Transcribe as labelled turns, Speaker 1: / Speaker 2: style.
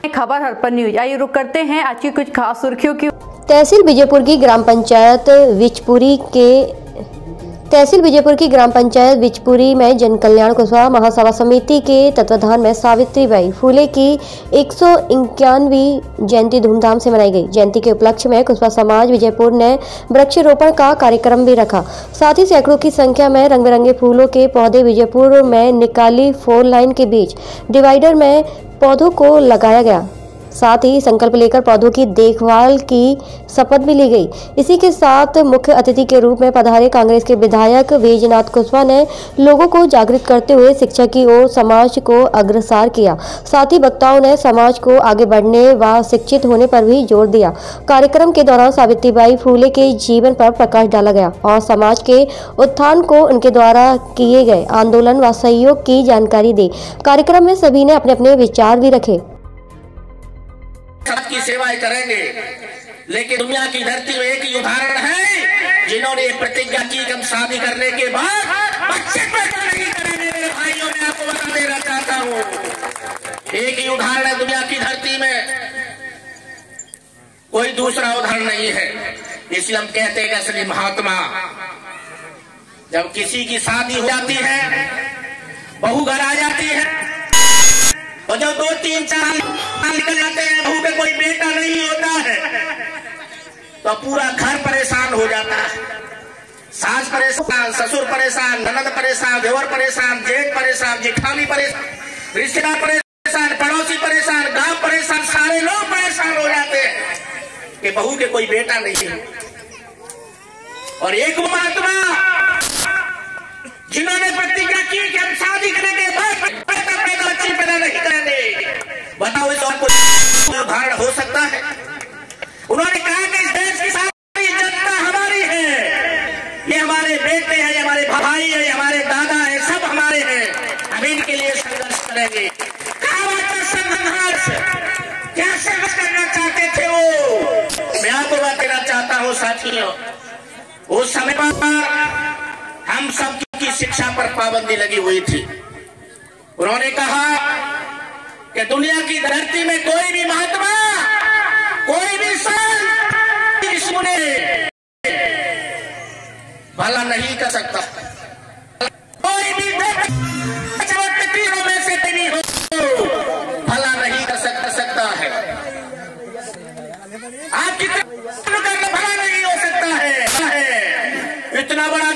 Speaker 1: खबर हरपन न्यूज। आइए रुक करते हैं आज की कुछ खास सुर्खियों की।
Speaker 2: तहसील विजयपुर की ग्राम पंचायत विचपुरी में जन कल्याण कुशवाहा महासभा समिति के तत्वाधान में सावित्रीबाई फुले की 151वीं जयंती धूमधाम से मनाई गई। जयंती के उपलक्ष्य में कुशवाहा समाज विजयपुर ने वृक्षारोपण का कार्यक्रम भी रखा। साथ ही सैकड़ों की संख्या में रंग बिरंगे फूलों के पौधे विजयपुर में निकाली 4 लाइन के बीच डिवाइडर में पौधों को लगाया गया। साथ ही संकल्प लेकर पौधों की देखभाल की शपथ भी ली गई। इसी के साथ मुख्य अतिथि के रूप में पधारे कांग्रेस के विधायक बैजनाथ कुशवाहा ने लोगों को जागृत करते हुए शिक्षा की ओर समाज को अग्रसर किया। साथ ही वक्ताओं ने समाज को आगे बढ़ने व शिक्षित होने पर भी जोर दिया। कार्यक्रम के दौरान सावित्रीबाई फुले के जीवन पर प्रकाश डाला गया और समाज के उत्थान को उनके द्वारा किए गए आंदोलन व सहयोग की जानकारी दी। कार्यक्रम में सभी ने अपने अपने विचार भी रखे।
Speaker 3: सबकी सेवाएं करेंगे, लेकिन दुनिया की धरती में एक ही उदाहरण है जिन्होंने प्रतिज्ञा की कि हम शादी करने के बाद बच्चे पैदा नहीं करेंगे। मेरे भाइयों, मैं आपको बता देना चाहता हूँ, एक ही उदाहरण है दुनिया की धरती में, कोई दूसरा उदाहरण नहीं है। इसलिए हम कहते हैं कि असली महात्मा जब किसी की शादी हो जाती है, बहू घर आ जाती है और जब 2-3-4 निकल जाते हैं, बहू पे कोई बेटा नहीं होता है, तो पूरा घर परेशान हो जाता है। सास परेशान, ससुर परेशान, ननद परेशान, देवर परेशान, जेठ परेशान, जेठानी परेशान, रिश्तेदार परेशान, पड़ोसी परेशान, गांव परेशान, सारे लोग परेशान हो जाते हैं कि बहू के कोई बेटा नहीं है। और एक महात्मा जिन्होंने प्रतिज्ञा की कि हम शादी करने के बाद बच्चे पैदा नहीं करेंगे, बताओ इस उदाहरण हो सकता है? उन्होंने कहा कि इस देश की सारी जनता हमारी है, ये हमारे बेटे हैं, ये हमारे भाई है, ये हमारे दादा है, सब हमारे हैं, हम इनके लिए संघर्ष करेंगे। संघर्ष क्या संघर्ष करना चाहते थे वो? मैं आपको बात कहना चाहता हूँ साथियों, उस समय पर हम सब की शिक्षा पर पाबंदी लगी हुई थी। उन्होंने कहा कि दुनिया की धरती में कोई भी महात्मा, कोई भी संत इसने भला नहीं कर सकता, कोई भी तीनों में से नहीं हो भला नहीं कर सकता है। आपकी भला नहीं हो सकता है। इतना बड़ा